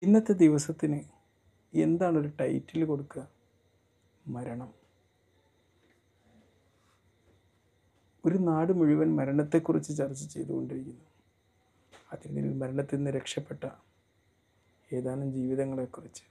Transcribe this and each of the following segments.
ഇന്നത്തെ ദിവസത്തിന് എന്താണ് ഒരു ടൈറ്റിൽ കൊടുക്കുക? മരണം. ഒരു നാട് മുഴുവൻ മരണത്തെക്കുറിച്ച് ചർച്ച ചെയ്തുകൊണ്ടിരിക്കുന്നു. അതിനിടയിൽ മരണത്തിൽ നിന്ന് രക്ഷപ്പെട്ട ഏതാനും ജീവിതങ്ങളെക്കുറിച്ച്.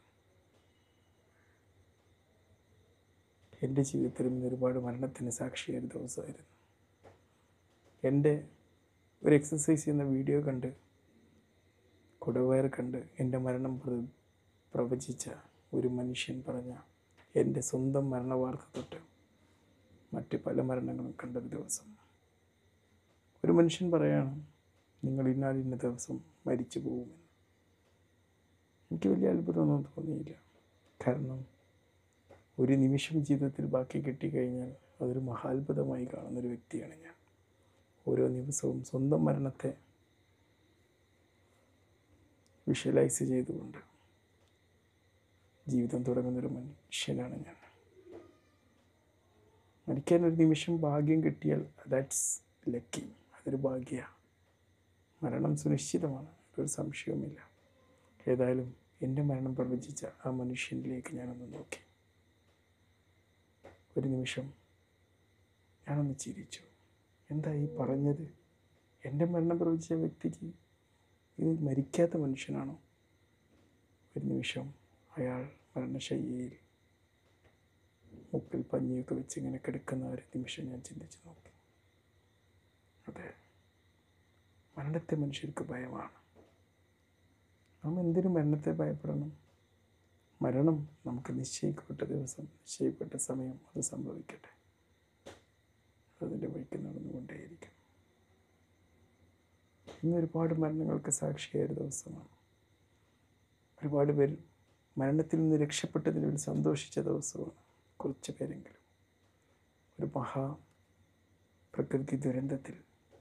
എൻ്റെ ജീവിതത്തിലും ഒരുപാട് മരണത്തിന് സാക്ഷിയായ ഒരു ദിവസമായിരുന്നു. എൻ്റെ ഒരു എക്സസൈസ് ചെയ്യുന്ന വീഡിയോ കണ്ട്, കുടവയർ കണ്ട് എൻ്റെ മരണം പ്രവചിച്ച ഒരു മനുഷ്യൻ പറഞ്ഞ എൻ്റെ സ്വന്തം മരണവാർത്ത തൊട്ട് മറ്റ് പല മരണങ്ങളും കണ്ടൊരു ദിവസം. ഒരു മനുഷ്യൻ പറയാണ്, നിങ്ങൾ ഇന്ന ദിവസം മരിച്ചു പോകുമെന്ന്. എനിക്ക് വലിയ അത്ഭുതമൊന്നും തോന്നിയില്ല. കാരണം ഒരു നിമിഷം ജീവിതത്തിൽ ബാക്കി കിട്ടിക്കഴിഞ്ഞാൽ അതൊരു മഹാത്ഭുതമായി കാണുന്നൊരു വ്യക്തിയാണ് ഞാൻ. ഓരോ ദിവസവും സ്വന്തം മരണത്തെ വിഷ്വലൈസ് ചെയ്തുകൊണ്ട് ജീവിതം തുടങ്ങുന്നൊരു മനുഷ്യനാണ് ഞാൻ. മരിക്കാൻ ഒരു നിമിഷം ഭാഗ്യം കിട്ടിയാൽ ദാറ്റ്സ് ലക്കി, അതൊരു ഭാഗ്യമാണ്. മരണം സുനിശ്ചിതമാണ്, ഒരു സംശയവുമില്ല. ഏതായാലും എൻ്റെ മരണം പ്രവചിച്ച ആ മനുഷ്യനിലേക്ക് ഞാനൊന്ന് നോക്കി. ഒരു നിമിഷം ഞാനൊന്ന് ചിരിച്ചു. എന്താ ഈ പറഞ്ഞത്? എൻ്റെ മരണം പ്രവചിച്ച വ്യക്തിക്ക് ഇത് മരിക്കാത്ത മനുഷ്യനാണോ? ഒരു നിമിഷം അയാൾ മരണശയ്യയിൽ മുക്കിൽ പഞ്ഞിയൊക്കെ വെച്ച് ഇങ്ങനെ കിടക്കുന്ന ഒരു നിമിഷം ഞാൻ ചിന്തിച്ച് നോക്കി. അതെ, മരണത്തെ മനുഷ്യർക്ക് ഭയമാണ്. നാം എന്തിനു മരണത്തെ ഭയപ്പെടണം? മരണം നമുക്ക് നിശ്ചയിക്കപ്പെട്ട ദിവസം, നിശ്ചയിക്കപ്പെട്ട സമയം അത് സംഭവിക്കട്ടെ. അതിൻ്റെ വഴിക്ക് നടന്നുകൊണ്ടേയിരിക്കും. ഇന്ന് ഒരുപാട് മരണങ്ങൾക്ക് സാക്ഷിയായ ഒരു ദിവസമാണ്. ഒരുപാട് പേര് മരണത്തിൽ നിന്ന് രക്ഷപ്പെട്ടതിൽ സന്തോഷിച്ച ദിവസമാണ്. കുറച്ച് പേരെങ്കിലും ഒരു പ്രകൃതി ദുരന്തത്തിൽ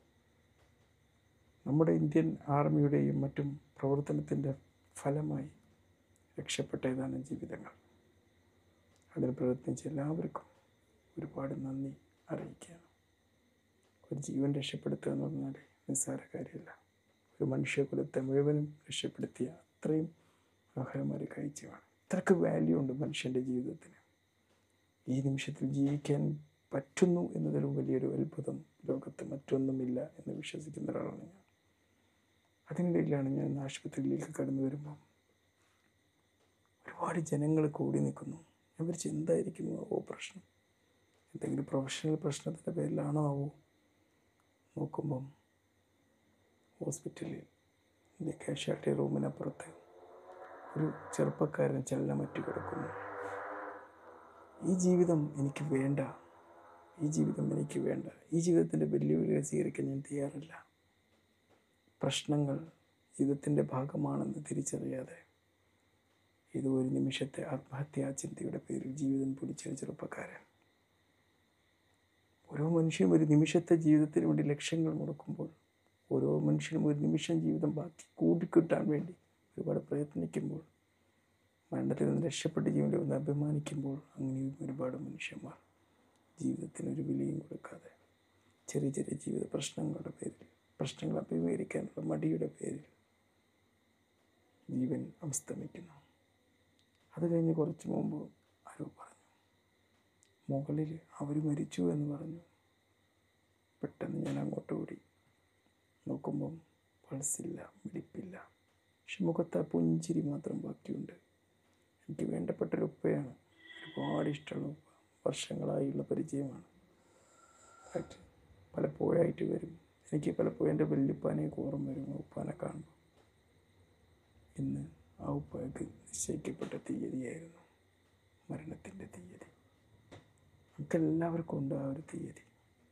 നമ്മുടെ ഇന്ത്യൻ ആർമിയുടെയും മറ്റും പ്രവർത്തനത്തിൻ്റെ ഫലമായി രക്ഷപ്പെട്ട ഏതാനും ജീവിതങ്ങൾ. അതിന് പ്രവർത്തിച്ച എല്ലാവർക്കും ഒരുപാട് നന്ദി അറിയിക്കുകയാണ്. ഒരു ജീവൻ രക്ഷപ്പെടുത്തുക എന്ന് പറഞ്ഞാൽ നിസ്സാര കാര്യമല്ല. ഒരു മനുഷ്യകുലത്തെ മുഴുവനും രക്ഷപ്പെടുത്തിയ അത്രയും മനോഹരമായ കാഴ്ചയാണ്. ഇത്രയ്ക്ക് വാല്യൂ ഉണ്ട് മനുഷ്യൻ്റെ ജീവിതത്തിന്. ഈ നിമിഷത്തിൽ ജീവിക്കാൻ പറ്റുന്നു എന്നതൊരു വലിയൊരു അത്ഭുതം. ലോകത്ത് മറ്റൊന്നുമില്ല എന്ന് വിശ്വസിക്കുന്ന ഒരാളാണ് ഞാൻ. അതിനിടയിലാണ് ഞാൻ ആശുപത്രിയിലേക്ക് കടന്നു വരുമ്പോൾ ഒരുപാട് ജനങ്ങൾ കൂടി നിൽക്കുന്നു. ഞാൻ വിചാരിച്ചു എന്തായിരിക്കും പ്രശ്നം? എന്തെങ്കിലും പ്രൊഫഷണൽ പ്രശ്നത്തിൻ്റെ പേരിലാണോ ആവോ? നോക്കുമ്പം ഹോസ്പിറ്റലിൽ എൻ്റെ കാഷ്വാലിറ്റി റൂമിനപ്പുറത്ത് ഒരു ചെറുപ്പക്കാരൻ ചലനമറ്റ് കിടക്കുന്നു. ഈ ജീവിതം എനിക്ക് വേണ്ട, ഈ ജീവിതം എനിക്ക് വേണ്ട, ഈ ജീവിതത്തിൻ്റെ വെല്ലുവിളികൾ സ്വീകരിക്കാൻ ഞാൻ തയ്യാറല്ല. പ്രശ്നങ്ങൾ ജീവിതത്തിൻ്റെ ഭാഗമാണെന്ന് തിരിച്ചറിയാതെ ഇത് ഒരു നിമിഷത്തെ ആത്മഹത്യാ ചിന്തയുടെ പേരിൽ ജീവിതം പൊലിച്ചൊരു ചെറുപ്പക്കാരൻ. ഓരോ മനുഷ്യനും ഒരു നിമിഷത്തെ ജീവിതത്തിന് വേണ്ടി ലക്ഷ്യങ്ങൾ മുടക്കുമ്പോൾ, ഓരോ മനുഷ്യനും ഒരു നിമിഷം ജീവിതം ബാക്കി കൂട്ടിക്കിട്ടാൻ വേണ്ടി ഒരുപാട് പ്രയത്നിക്കുമ്പോൾ, മരണത്തിൽ നിന്ന് രക്ഷപ്പെട്ട് ജീവിതം ഒന്ന് അഭിമാനിക്കുമ്പോൾ, അങ്ങനെയും ഒരുപാട് മനുഷ്യന്മാർ ജീവിതത്തിനൊരു വിലയും കൊടുക്കാതെ ചെറിയ ചെറിയ ജീവിത പ്രശ്നങ്ങളുടെ പേരിൽ, പ്രശ്നങ്ങൾ അഭിമുഖീകരിക്കാനുള്ള മടിയുടെ പേരിൽ ജീവൻ അസ്തമിക്കുന്നു. അത് കഴിഞ്ഞ് കുറച്ച് മുമ്പ് ആരോ പറഞ്ഞു, മുകളിൽ അവർ മരിച്ചു എന്ന് പറഞ്ഞു. പെട്ടെന്ന് ഞാൻ അങ്ങോട്ട് ഓടി. നോക്കുമ്പം പൾസില്ല, മിടിപ്പില്ല. പക്ഷെ മുഖത്ത് ആ പുഞ്ചിരി മാത്രം ബാക്കിയുണ്ട്. എനിക്ക് വേണ്ടപ്പെട്ടൊരു ഉപ്പയാണ്, ഒരുപാട് ഇഷ്ടമുള്ള ഉപ്പ, വർഷങ്ങളായുള്ള പരിചയമാണ്. പലപ്പോഴായിട്ട് വരും. എനിക്ക് പലപ്പോഴും എൻ്റെ വല്യുപ്പാനെയൊക്കെ ഓർമ്മ വരും ഉപ്പാനെ കാണുമ്പോൾ. ഇന്ന് ആ ഉപ്പയ്ക്ക് നിശ്ചയിക്കപ്പെട്ട തീയതിയായിരുന്നു, മരണത്തിൻ്റെ തീയതി. നമുക്കെല്ലാവർക്കും ഉണ്ട് ആ ഒരു തീയതി.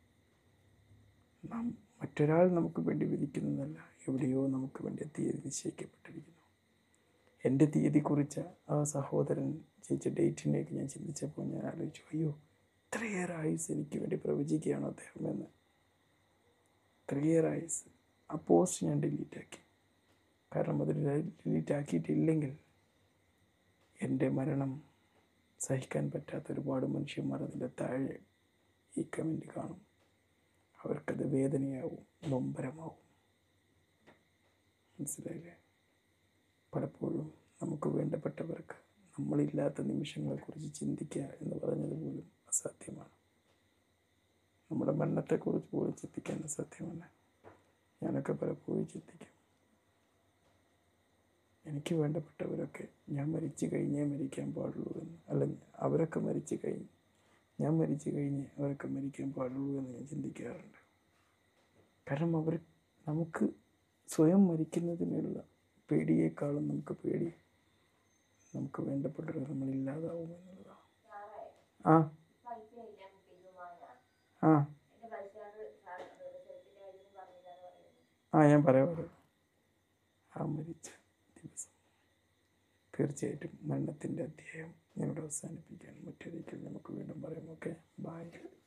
മറ്റൊരാൾ നമുക്ക് വേണ്ടി വിധിക്കുന്നതല്ല, എവിടെയോ നമുക്ക് വേണ്ടി തീയതി നിശ്ചയിക്കപ്പെട്ടിരിക്കുന്നു. എൻ്റെ തീയതി കുറിച്ച ആ സഹോദരൻ ജയിച്ച ഡേറ്റിലേക്ക് ഞാൻ ചിന്തിച്ചപ്പോൾ ഞാൻ ആലോചിച്ചു, അയ്യോ, ഇത്രയേറെ ആയുസ് എനിക്ക് വേണ്ടി പ്രവചിക്കുകയാണോ അദ്ദേഹം എന്ന്. ഇത്രയേറെ ആയുസ്. ആ പോസ്റ്റ് ഞാൻ ഡിലീറ്റാക്കി. കാരണം അത് ഡിലീറ്റ് ആക്കിയിട്ടില്ലെങ്കിൽ എൻ്റെ മരണം സഹിക്കാൻ പറ്റാത്ത ഒരുപാട് മനുഷ്യന്മാർ അതിൻ്റെ താഴെ ഈ കമൻറ്റ് കാണും. അവർക്കത് വേദനയാവും, നൊമ്പരമാവും. മനസ്സിലായില്ലേ? പലപ്പോഴും നമുക്ക് വേണ്ടപ്പെട്ടവർക്ക് നമ്മളില്ലാത്ത നിമിഷങ്ങളെക്കുറിച്ച് ചിന്തിക്കുക എന്ന് പറഞ്ഞത് പോലും അസാധ്യമാണ്. നമ്മുടെ മരണത്തെക്കുറിച്ച് പോലും ചിന്തിക്കാൻ അസാധ്യമാണ്. ഞാനൊക്കെ പലപ്പോഴും ചിന്തിക്കും, എനിക്ക് വേണ്ടപ്പെട്ടവരൊക്കെ ഞാൻ മരിച്ചു കഴിഞ്ഞേ മരിക്കാൻ പാടുള്ളൂ എന്ന്, അല്ലെങ്കിൽ അവരൊക്കെ മരിച്ചു കഴിഞ്ഞ് ഞാൻ മരിച്ചു കഴിഞ്ഞ് അവരൊക്കെ മരിക്കാൻ പാടുള്ളൂ എന്ന് ഞാൻ ചിന്തിക്കാറുണ്ട്. കാരണം നമുക്ക് സ്വയം മരിക്കുന്നതിനുള്ള പേടിയേക്കാളും നമുക്ക് പേടി നമുക്ക് വേണ്ടപ്പെട്ടവർ നമ്മളില്ലാതാവും എന്നുള്ളതാണ്. ആ ആ ആ ഞാൻ പറയാം. ആ മരിച്ച ദിവസം തീർച്ചയായിട്ടും മരണത്തിൻ്റെ അധ്യായം ഞങ്ങളുടെ അവസാനിപ്പിക്കാൻ മറ്റൊരിക്കൽ നമുക്ക് വീണ്ടും പറയാം. Okay, by.